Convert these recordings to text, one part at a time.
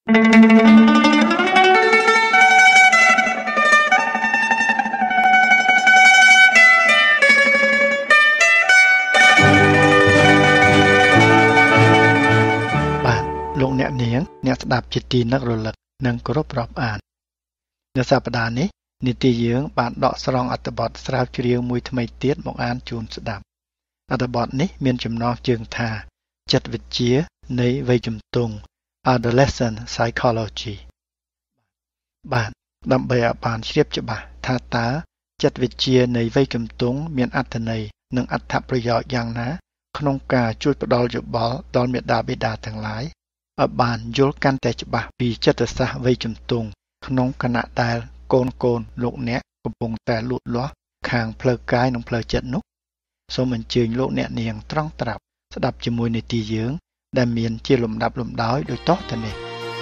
លោកអ្នកនាងអ្នកស្ដាប់ជាទីនឹករលឹកនិងគោរពរាប់អាននៅសប្តាហ៍នេះនីតិយើងបានដកស្រង់អត្ថបទស្រាវជ្រាវមួយថ្មីទៀតមកអានជូនស្ដាប់អត្ថបទនេះមានចំណងជើងថាចិត្តវិទ្យានៃវ័យជំទង់ Adolescent Psychology បាទដើម្បីឲ្យបានជ្រាបច្បាស់ថាតើចិត្តវិទ្យានៃវ័យជំទង់មានអត្ថន័យនិងអត្ថប្រយោជន៍យ៉ាងណាក្នុងការជួយផ្ដល់យោបល់ដល់មាតាបិតាទាំងឡាយឲ្យបានយល់កាន់តែច្បាស់ពីចិត្តសាស្ត្រវ័យជំទង់ក្នុងគណៈដែលកូនលោកអ្នកកំពុងតែលូតលាស់ខាងផ្លូវកាយនិងផ្លូវចិត្តនោះសូមអញ្ជើញលោកអ្នកនាងត្រង់ត្រាប់ស្ដាប់ជាមួយនីតិយើងដែលមានជាលំដាប់លំដោយដូចតទៅនេះ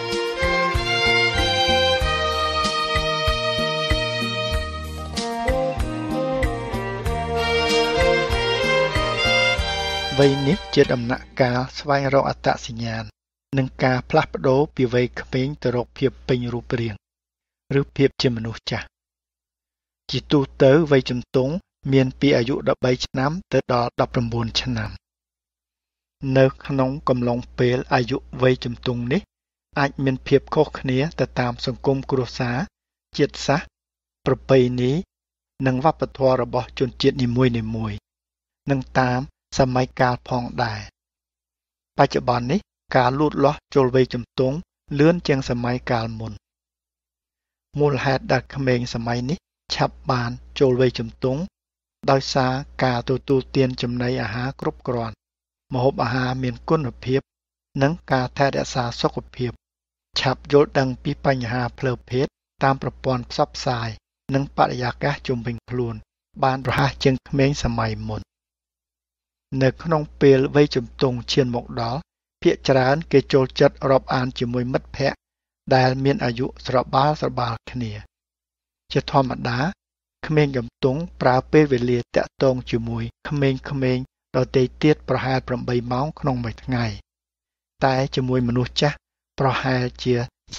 វ័យនេះជាដំណាក់កាលស្វែងរកអត្តសញ្ញាណនិងការផ្លាស់ប្ដូរពីវ័យក្មេងទៅរកភាពពេញរូបរាងឬភាពជាមនុស្សចាស់ជាទូទៅវ័យជំទង់មានពីអាយុ13ឆ្នាំទៅដល់19ឆ្នាំនៅក្នុងកំឡុងពេលអាយុវ័យជំទង់នេះអាចមានភាពខុសគ្នាទៅតាមសង្គមគ្រួសារជាតិសាសន៍ប្រពៃណីនិងវប្បធម៌របស់ជនជាតិនីមួយៗនិងតាមសម័យកាលផងដែរបច្ចុប្បន្ននេះការលូតលាស់ចូលវ័យជំទង់លឿនជាងសម័យកាលមុនមូលហេតុដែលក្មេងសម័យនេះឆាប់បានចូលវ័យជំទង់ដោយសារការទទួលទានចំណីអាហារគ្រប់គ្រាន់ម្ហូបអាហារមានគុណភាពនិងការថែរក្សាសុខភាពឆាប់យល់ដឹងពីបញ្ហាផ្លូវភេទតាមប្រព័ន្ធផ្សព្វផ្សាយនិងបរិយាកាសជុំវិញខ្លួនបានប្រហែសជាងក្មេងសម័យមុននៅក្នុងពេលវ័យជំទង់ឈានមកដល់ភាគច្រើនគេចូលចិត្តរាប់អានជាមួយមិត្តភ័ក្តិដែលមានអាយុស្របាលគ្នាជាធម្មតាក្មេងជំទង់ប្រើពេលវេលាតាក់ទងជាមួយក្មេងៗដទៃទៀតប្រហែល8ម៉ោងក្នុងមួយថ្ងៃតែជាមួយមនុស្សចាស់ប្រហែលជា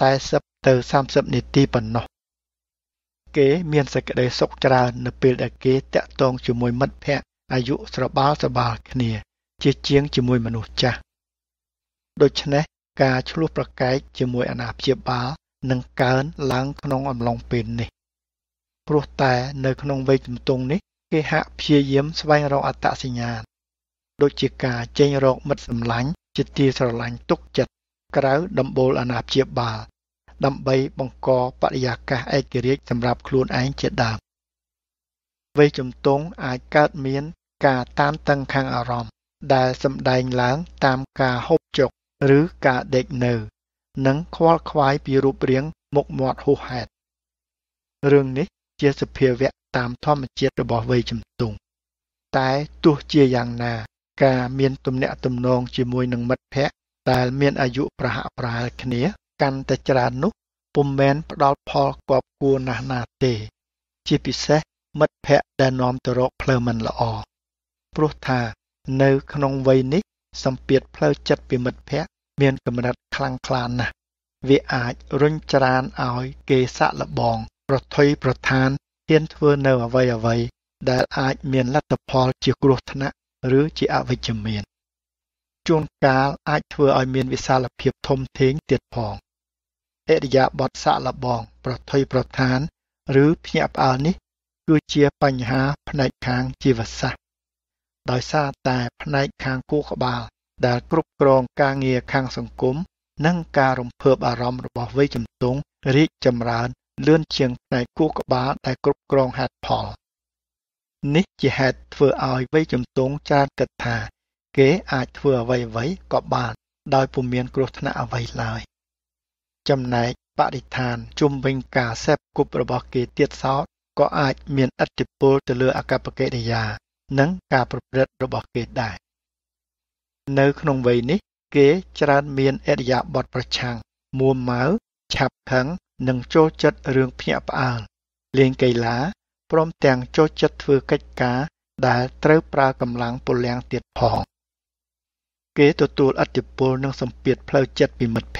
40ទៅ30នាទីប៉ុណ្ណោះគេមានសេចក្តីសុខច្រើននៅពេលដែលគេតាក់ទងជាមួយមិត្តភ័ក្តិអាយុស្របាលគ្នាជាជាងជាមួយមនុស្សចាស់ដូច្នេះការឆ្លោះប្រកែកជាមួយអាណាព្យាបាលនឹងកើនឡើងក្នុងអំឡុងពេលនេះព្រោះតែនៅក្នុងវ័យជំទង់នេះគេហាក់ព្យាយាមស្វែងរកអត្តសញ្ញាណដូចជាការចេញរកមិត្តសម្លាញ់ជាទីស្រឡាញ់ទុកចិត្តក្រៅដំបូលអាណាព្យាបាលដើម្បីបង្កបរិយាកាសឯករាជ្យសម្រាប់ខ្លួនឯងជាដើមវ័យជំទង់អាចកើតមានការតានតឹងខាងអារម្មណ៍ដែលសម្ដែងឡើងតាមការហូបចុកឬការដេកនៅនិងខ្វល់ខ្វាយពីរូបរាងមុខមាត់ហួសហេតុរឿងនេះជាសភាវៈតាមធម្មជាតិរបស់វ័យជំទង់តែទោះជាយ៉ាងណាការមានទំនាក់ទំនងជាមួយនឹងមិត្តភ័ក្តិដែលមានអាយុប្រហាក់ប្រហែលគ្នាកាន់តែច្រើននោះពុំមែនផ្ដល់ផលគប់គួរណាស់ណាទេជាពិសេសមិត្តភ័ក្តិដែលនាំទៅរកផ្លូវមិនល្អព្រោះថានៅក្នុងវ័យនេះសម្ពាធផ្លូវចិត្តពីមិត្តភ័ក្តិមានកម្រិតខ្លាំងក្លាណាស់វាអាចរុញច្រានឲ្យគេសាក់លបងប្រថុយប្រឋានហ៊ានធ្វើនៅអ្វីដែលអាចមានលទ្ធផលជាគ្រោះថ្នាក់ឬជាអវិជ្ជមានជួនកាលអាចធ្វើឲ្យមានវិសាលភាពធំធេងទៀតផងឥរិយាបថសាក់លបងប្រថុយប្រឋានឬភ្ញាក់ផ្អើលនេះគឺជាបញ្ហាផ្នែកខាងជីវសាស្ត្រដោយសារតែផ្នែកខាងគូក្បាលដែលគ្រប់គ្រងការងារខាងសង្គមនិងការរំភើបអារម្មណ៍របស់វ័យជំទង់រីកចម្រើនលឿនជាងផ្នែកគូក្បាលដែលគ្រប់គ្រងហេតុផលនេះជាហេតុធ្វើឲ្យវ័យជំទង់ច្រើនគិតថាគេអាចធ្វើអ្វីក៏បានដោយពុំមានគ្រោះថ្នាក់អ្វីឡើយចំណែកបរិស្ថានជុំវិញការសេពគប់របស់គេទៀតសោតក៏អាចមានឥទ្ធិពលទៅលើអាកប្បកិរិយានិងការប្រព្រឹត្តរបស់គេដែរនៅក្នុងវ័យនេះគេច្រើនមានឥរិយាបថប្រឆាំងមួម៉ៅឆាប់ខឹងនិងចូលចិត្តរឿងភ្ញាក់ផ្អើលលេងកីឡាព្រមទាំងចូលចិត្តធ្វើកិច្ចការដែលត្រូវប្រើកម្លាំងពលំទៀតផងគេទទួលឥទ្ធិពលនិងសម្ពាធផ្លូវចិត្តពីមិត្តភ័ក្តិ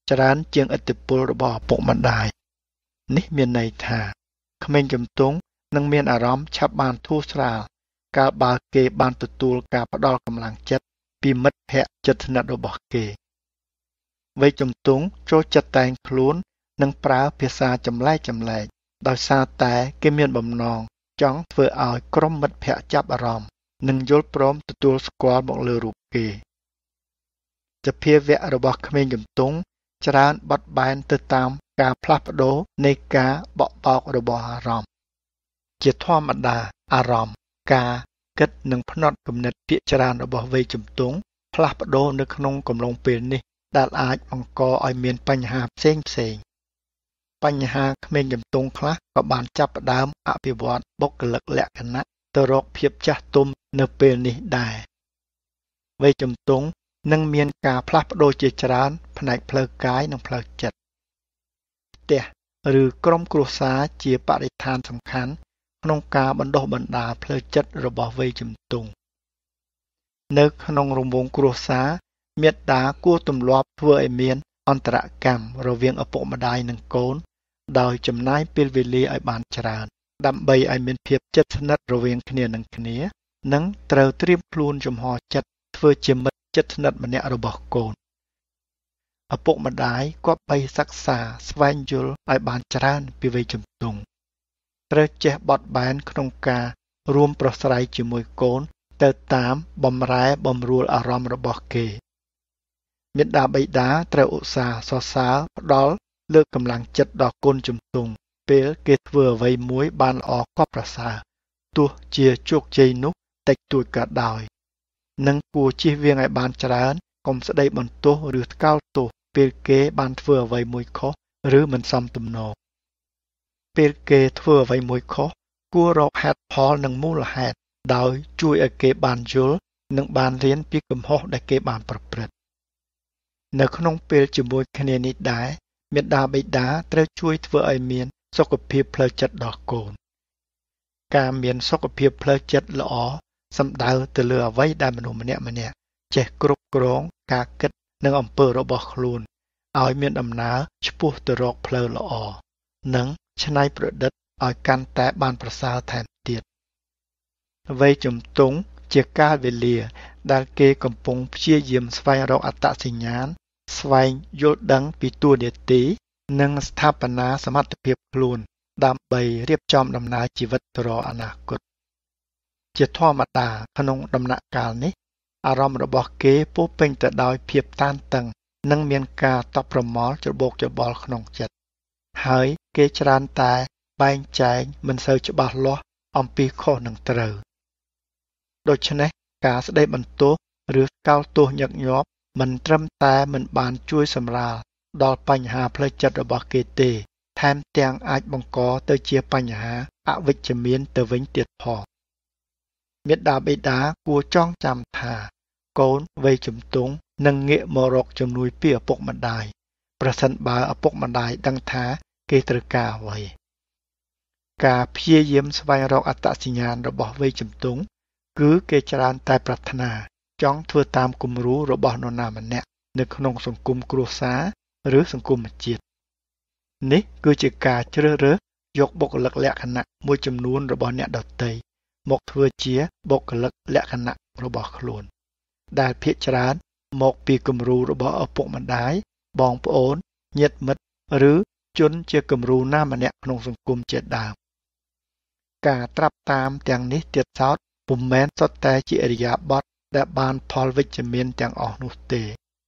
ច្រើនជាងឥទ្ធិពលរបស់ឪពុកម្ដាយនេះមានន័យថាក្មេងជំទង់នឹងមានអារម្មណ៍ឆាប់បានធូរស្រាលកាលបើគេបានទទួលការផ្ដល់កម្លាំងចិត្តពីមិត្តភក្តិជិតស្និទ្ធរបស់គេវ័យជំទង់ចូលចិត្តតែងខ្លួននិងប្រើភាសាចម្លែកដោយសារតែគេមានបំណងចង់ធ្វើឲ្យក្រុមមិត្តភក្តិចាប់អារម្មណ៍និងយល់ព្រមទទួលស្គាល់មកលើរូបគេសភាវៈរបស់ក្មេងជំទង់ច្រើនបត់បែនទៅតាមការផ្លាស់ប្ដូរនៃការបក់បោករបស់អារម្មណ៍ជាធម្មតាអារម្មណ៍ការគិតនិងផ្នត់គំនិតភាគច្រើនរបស់វ័យជំទង់ផ្លាស់ប្ដូរនៅក្នុងកំឡុងពេលនេះដែលអាចបង្កឲ្យមានបញ្ហាផ្សេងបញ្ហាក្មេងជំទង់ខ្លះក៏បានចាប់ផ្ដើមអភិវឌ្ឍបុគ្គលិកលក្ខណៈទៅរកភាពចាស់ទុំនៅពេលនេះដែរវ័យជំទង់នឹងមានការផ្លាស់ប្ដូរជាច្រើនផ្នែកផ្លូវកាយនិងផ្លូវចិត្តផ្ទះឬក្រុមគ្រួសារជាបរិស្ថានសំខាន់ក្នុងការបណ្ដុះបណ្ដាលផ្លូវចិត្តរបស់វ័យជំទង់នៅក្នុងរង្វង់គ្រួសារមេត្តាគួរទម្លាប់ធ្វើឲ្យមានអន្តរកម្មរវាងឪពុកម្ដាយនិងកូនដោយចំណាយពេលវេលាឲ្យបានច្រើនដើម្បីឲ្យមានភាពជិតស្និទ្ធរវាងគ្នានិងត្រូវត្រៀមខ្លួនចំហចិត្តធ្វើជាមិត្តជិតស្និទ្ធម្នាក់របស់កូនឪពុកម្ដាយគប្បីសិក្សាស្វែងយល់ឲ្យបានច្រើនពីវ័យជំទង់ត្រូវចេះបត់បែនក្នុងការរួមប្រស្រ័យជាមួយកូនទៅតាមបម្រែបម្រួលអារម្មណ៍របស់គេមាតាបិតាត្រូវឧស្សាហ៍សរសើរផ្ដល់លើកកម្លាំងចិត្តដល់កូនជំទង់ពេលគេធ្វើអ្វីមួយបានល្អក៏ប្រសើរទោះជាជោគជ័យនោះតិចតួចក៏ដោយនិងគួរជៀសវាងឲ្យបានច្រើនកុំស្ដីបន្ទោសឬថ្កោលទោសពេលគេបានធ្វើអ្វីមួយខុសឬមិនសមទំនងពេលគេធ្វើអ្វីមួយខុសគួររកហេតុផលនិងមូលហេតុដោយជួយឲ្យគេបានយល់និងបានរៀនពីកំហុសដែលគេបានប្រព្រឹត្តនៅក្នុងពេលជាមួយគ្នានេះដែរមាតាបិតាត្រូវជួយធ្វើឲ្យមានសុខភាពផ្លូវចិត្តដល់កូនការមានសុខភាពផ្លូវចិត្តល្អសំដៅទៅលើអ្វីដែលមនុស្សម្នាក់ចេះគ្រប់គ្រងការគិតនិងអំពើរបស់ខ្លួនឲ្យមានដំណើរឆ្ពោះទៅរកផ្លូវល្អនិងច្នៃប្រឌិតឲ្យកាន់តែបានប្រសើរថែមទៀតវ័យជំទង់ជាកាលវេលាដែលគេកំពុងព្យាយាមស្វែងរកអត្តសញ្ញាណស្វែងយល់ដឹងពីតួនាទីនិងស្ថាបនាសមត្ថភាពខ្លួនដើម្បីរៀបចំដំណើរជីវិតទៅរកអនាគតជាធម្មតាក្នុងដំណាក់កាលនេះអារម្មណ៍របស់គេពោរពេញទៅដោយភាពតានតឹងនិងមានការតប់ប្រមល់ច្របូកច្របល់ក្នុងចិត្តហើយគេច្រើនតែបែងចែកមិនសូវច្បាស់លាស់អំពីខុសនិងត្រូវដូច្នេះការស្ដីបន្ទោសឬកោតទោសញឹកញាប់មិនត្រឹមតែមិនបានជួយសម្រាលដល់បញ្ហាផ្លូវចិត្តរបស់គេទេថែមទាំងអាចបង្កទៅជាបញ្ហាអវិជ្ជមានទៅវិញទៀតផងមាតាបិតាគួរចងចាំថាកូនវ័យជំទង់នឹងងាកមករកជំនួយពីឪពុកម្ដាយប្រសិនបើឪពុកម្ដាយដឹងថាគេត្រូវការអ្វីការព្យាយាមស្វែងរកអត្តសញ្ញាណរបស់វ័យជំទង់គឺគេច្រើនតែប្រាថ្នាចង់ធ្វើតាមគំរូរបស់នរណាម្នាក់នៅក្នុងសង្គមគ្រួសារឬសង្គមជាតិនេះគឺជាការជ្រើសរើសយកបុគ្គលិកលក្ខណៈមួយចំនួនរបស់អ្នកដទៃមកធ្វើជាបុគ្គលិកលក្ខណៈរបស់ខ្លួនដែលភាគច្រើនមកពីគំរូរបស់ឪពុកម្ដាយបងប្អូនញាតិមិត្តឬជនជាគំរូណាម្នាក់ក្នុងសង្គមជាដើមការត្រាប់តាមទាំងនេះទៀតសោតពុំមែនសុទ្ធតែជាឥរិយាបថដែលបានផលវិជ្ជមានទាំងអស់នោះទេ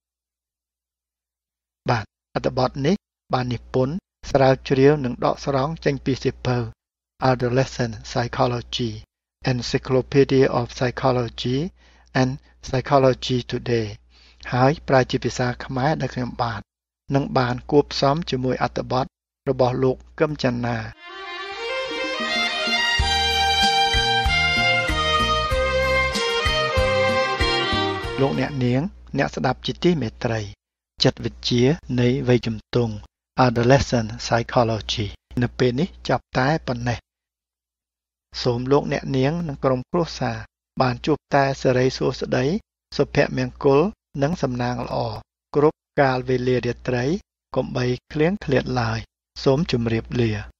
បាទអត្ថបទនេះបាននិពន្ធស្រាវជ្រាវនិងដកស្រង់ចេញពីសៀវភៅ Adolescent Psychology Encyclopedia of Psychology and Psychology Today ហើយប្រើជាភាសាខ្មែរដែលខ្ញុំបាទនឹងបានគួបផ្សំជាមួយអត្ថបទរបស់លោកកឹមចនាលោកអ្នកនាងអ្នកស្ដាប់ជាទីមេត្រីចិត្តវិទ្យានៃវ័យជំទង់ Adolescent Psychology នៅពេលនេះចាប់តែប៉ុណ្ណេះសូមលោកអ្នកនាងនិងក្រុមគ្រួសារបានជួបតែសិរីសួស្តីសុភមង្គលនិងសំណាងល្អគ្រប់កាលវេលារាត្រីកុំបីឃ្លៀងឃ្លាតឡើយសូមជម្រាបលា